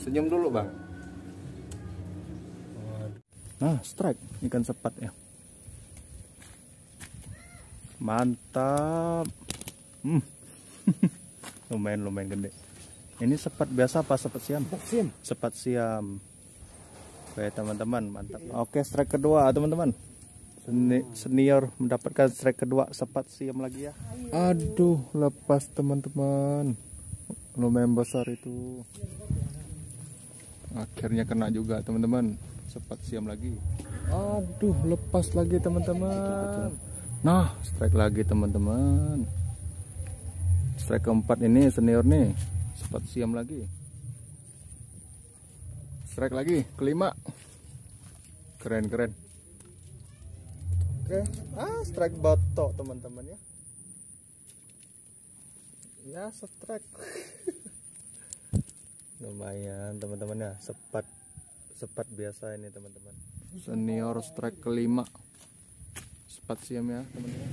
Senyum dulu bang. Nah, strike ikan sepat ya. Mantap. Lumayan gede. Ini sepat biasa apa sepat siam? Sepat siam. Oke teman-teman, mantap. Oke, strike kedua teman-teman. Senior mendapatkan strike kedua, sepat siam lagi ya. Aduh, lepas teman-teman. Lumayan besar itu. Akhirnya kena juga teman-teman. Sepat siam lagi. Aduh, lepas lagi teman-teman. Nah, strike lagi teman-teman. Strike keempat ini senior nih. Sepat siam lagi. Strike lagi kelima. Keren. Oke, strike batok teman-teman ya. Ya, strike. Lumayan teman-teman ya, sepat biasa ini teman-teman. Senior strike kelima. Sepat siam ya teman-teman.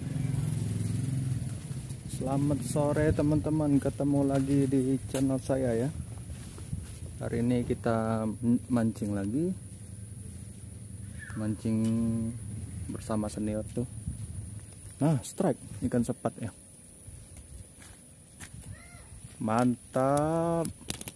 Selamat sore teman-teman, ketemu lagi di channel saya ya. Hari ini kita mancing lagi. Mancing bersama senior tuh. Nah, strike ikan sepat ya. Mantap.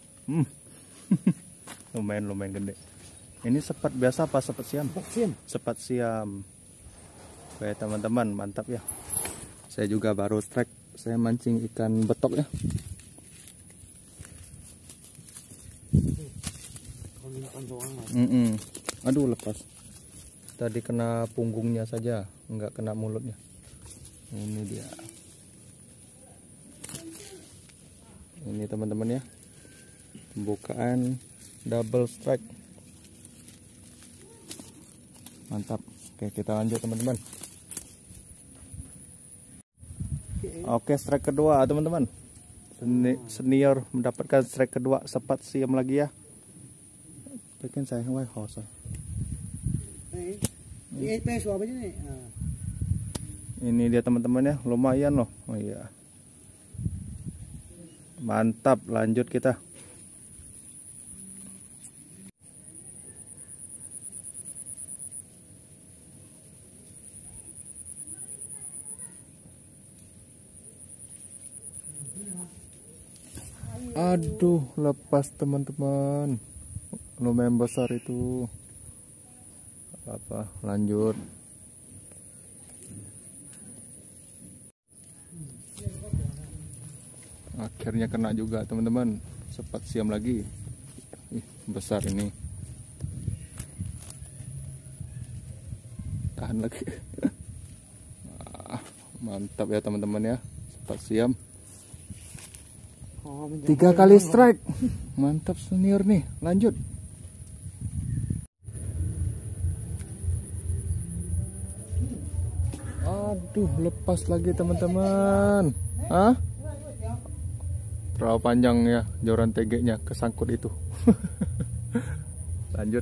Lumayan gede. Ini sepat biasa apa sepat siam? Sepat siam. Oke teman-teman, mantap ya. Saya juga baru strike. Saya mancing ikan betok ya. Aduh, lepas. Tadi kena punggungnya saja, nggak kena mulutnya. Ini dia. Ini teman-teman ya. Pembukaan double strike. Mantap. Oke, kita lanjut teman-teman. Oke, strike kedua teman-teman. Senior mendapatkan strike kedua, sepat siam lagi ya. Bikin saya hosa. Ini dia teman-teman ya, lumayan loh. Oh iya. Mantap, lanjut kita. Aduh, lepas teman-teman. Lumayan besar itu. Apa, lanjut. Akhirnya kena juga teman-teman. Sepat siam lagi. Besar ini. Tahan lagi. Mantap ya teman-teman ya. Sepat siam. 3 kali strike. Mantap senior nih. Lanjut. Aduh, lepas lagi teman-teman. Hah? Terlalu panjang ya joran tegeknya, kesangkut itu. Lanjut.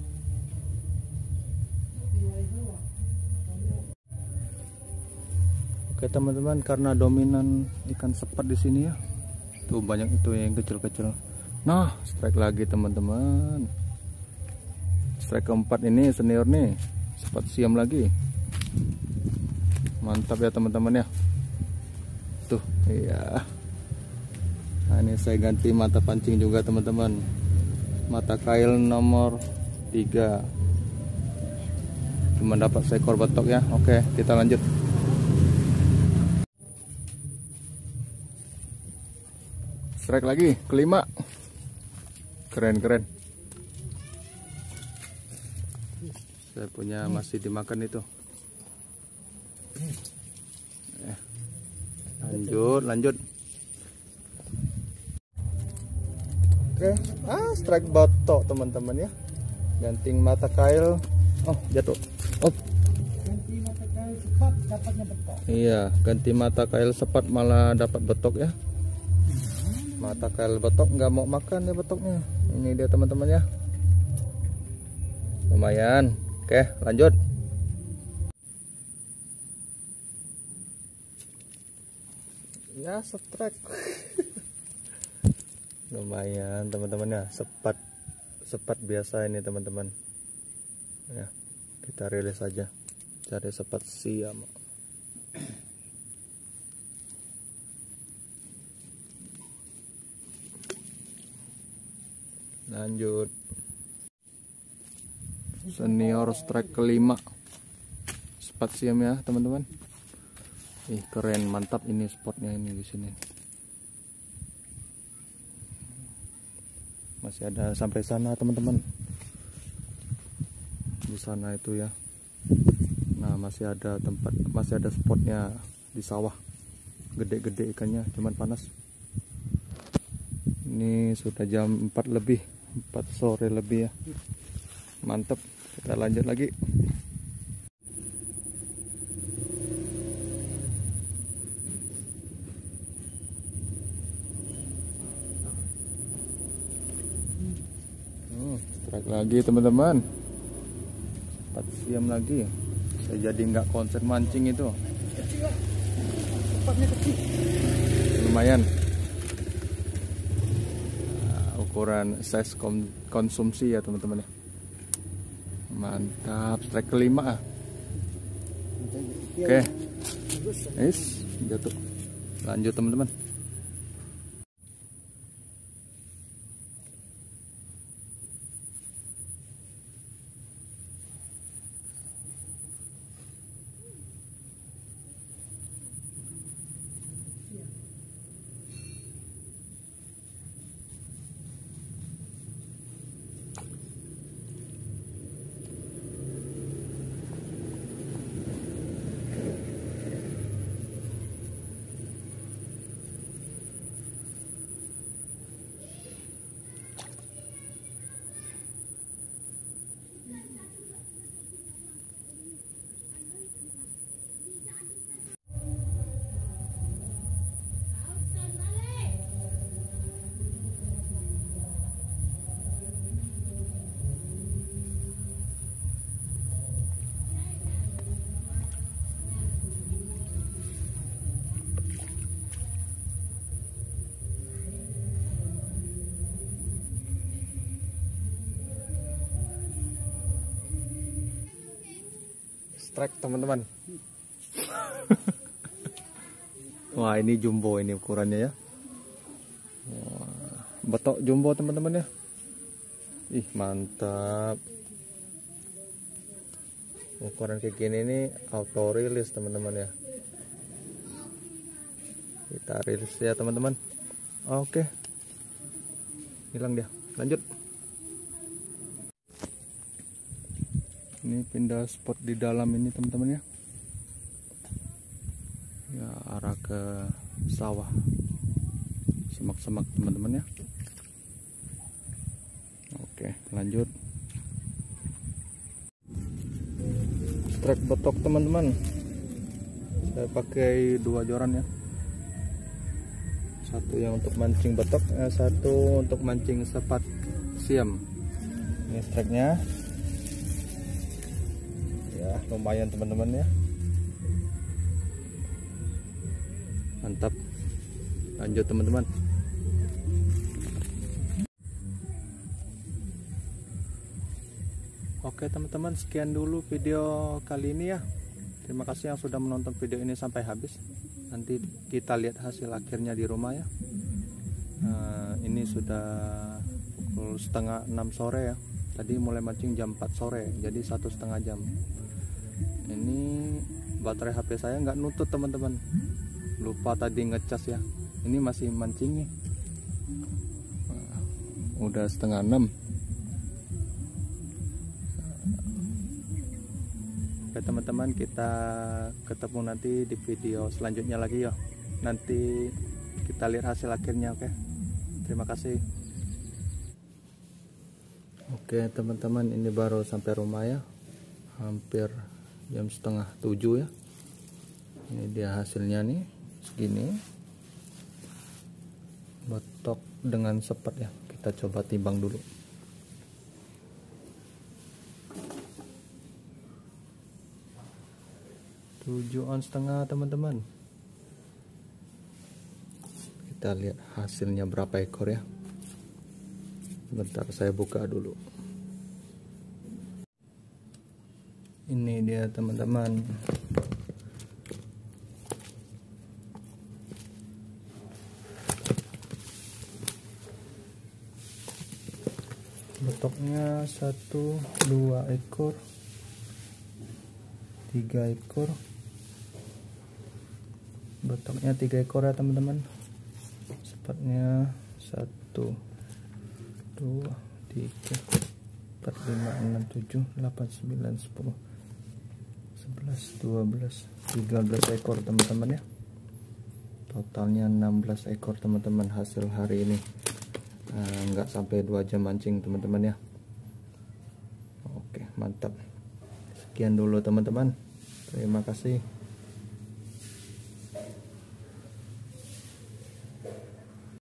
Oke teman-teman, karena dominan ikan sepat di sini ya. Tuh banyak itu yang kecil-kecil. Nah, strike lagi teman-teman. Strike keempat ini senior nih. Sepat siam lagi. Mantap ya teman-teman ya. Tuh, iya. Nah, ini saya ganti mata pancing juga teman-teman. Mata kail nomor 3. Cuma dapat seekor betok ya. Oke, kita lanjut. Strike lagi, kelima. Keren. Saya punya masih dimakan itu. Lanjut. Oke, strike batok teman-teman ya. Ganting mata kail. Oh, jatuh. Oh. Ganti mata kail sepat, dapatnya betok. Iya, ganti mata kail sepat malah dapat betok ya. Mata kail betok nggak mau makan ya betoknya. Ini dia teman-teman ya. Lumayan. Oke, lanjut. Ya, strike. Lumayan teman-teman ya, sepat biasa ini teman-teman ya. Kita rilis aja, cari sepat siam. Lanjut, senior strike kelima, sepat siam ya teman-teman. Ih keren, mantap ini spotnya ini di sini. Masih ada sampai sana teman-teman, di sana itu ya. Nah masih ada tempat, masih ada spotnya di sawah, gede-gede ikannya, cuman panas. Ini sudah jam 4 lebih, 4 sore lebih ya. Mantap, kita lanjut lagi. Strike lagi teman-teman, sepat siam lagi. Saya jadi nggak konsen mancing itu. Kecil lah. Sepatnya kecil. Lumayan. Nah, ukuran size konsumsi ya teman-teman ya. Mantap, strike kelima. Oke. Nice, jatuh. Lanjut teman-teman. Strike teman-teman. Wah ini jumbo ini ukurannya ya. Wah, betok jumbo teman-teman ya. Ih mantap. Ukuran kayak gini ini auto rilis teman-teman ya. Kita rilis ya teman-teman. Oke, hilang dia. Lanjut. Ini pindah spot di dalam ini teman-teman ya. Ya arah ke sawah, semak-semak teman-teman ya. Oke lanjut. Strike betok teman-teman. Saya pakai 2 joran ya. Satu yang untuk mancing betok, satu untuk mancing sepat siam. Ini strike-nya. Ya lumayan teman-teman ya. Mantap. Lanjut teman-teman. Oke teman-teman, sekian dulu video kali ini ya. Terima kasih yang sudah menonton video ini sampai habis. Nanti kita lihat hasil akhirnya di rumah ya. Ini sudah pukul setengah 6 sore ya. Tadi mulai mancing jam 4 sore, jadi 1,5 jam. Ini baterai HP saya nggak nutut teman-teman, lupa tadi ngecas ya. Ini masih mancing nih. Udah setengah 6. Oke teman-teman, kita ketemu nanti di video selanjutnya lagi ya. Nanti kita lihat hasil akhirnya. Oke, terima kasih. Oke teman-teman, ini baru sampai rumah ya, hampir jam setengah 7 ya. Ini dia hasilnya nih, segini. Betok dengan sepat ya. Kita coba timbang dulu. 7,5 ons teman-teman. Kita lihat hasilnya berapa ekor ya. Bentar saya buka dulu. Ini dia teman-teman. Betoknya 1, 2 ekor, 3 ekor. Betoknya 3 ekor ya teman-teman. Sepatnya 1, 2, 3, 4, 5, 6, 7, 8, 9, 10, 11, 12, 13 ekor teman-teman ya. Totalnya 16 ekor teman-teman hasil hari ini. Nggak sampai 2 jam mancing teman-teman ya. Oke, mantap. Sekian dulu teman-teman. Terima kasih.